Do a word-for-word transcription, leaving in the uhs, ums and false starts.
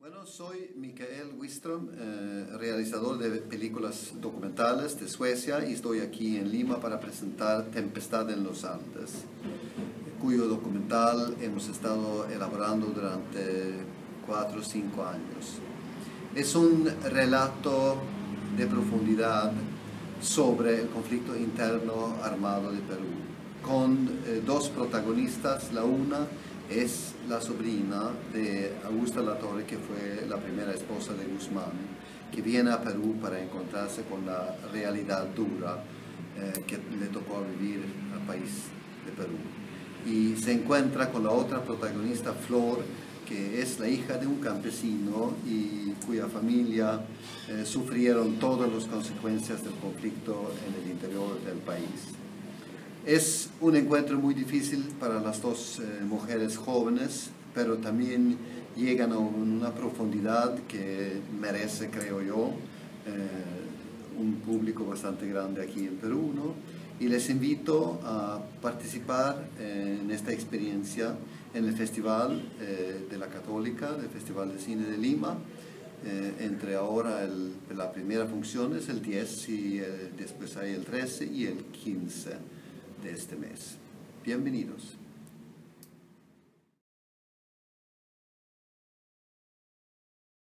Bueno, soy Mikael Wiström, eh, realizador de películas documentales de Suecia, y estoy aquí en Lima para presentar Tempestad en los Andes, cuyo documental hemos estado elaborando durante cuatro o cinco años. Es un relato de profundidad sobre el conflicto interno armado de Perú, con eh, dos protagonistas. La una es la sobrina de Augusta Latorre, que fue la primera esposa de Guzmán, que viene a Perú para encontrarse con la realidad dura eh, que le tocó vivir al país de Perú. Y se encuentra con la otra protagonista, Flor, que es la hija de un campesino y cuya familia eh, sufrieron todas las consecuencias del conflicto en el interior del país. Es un encuentro muy difícil para las dos eh, mujeres jóvenes, pero también llegan a una profundidad que merece, creo yo, eh, un público bastante grande aquí en Perú, ¿no? Y les invito a participar eh, en esta experiencia en el Festival eh, de la Católica, del Festival de Cine de Lima. Eh, entre ahora, el, la primera función es el diez y eh, después hay el trece y el quince de este mes. Bienvenidos.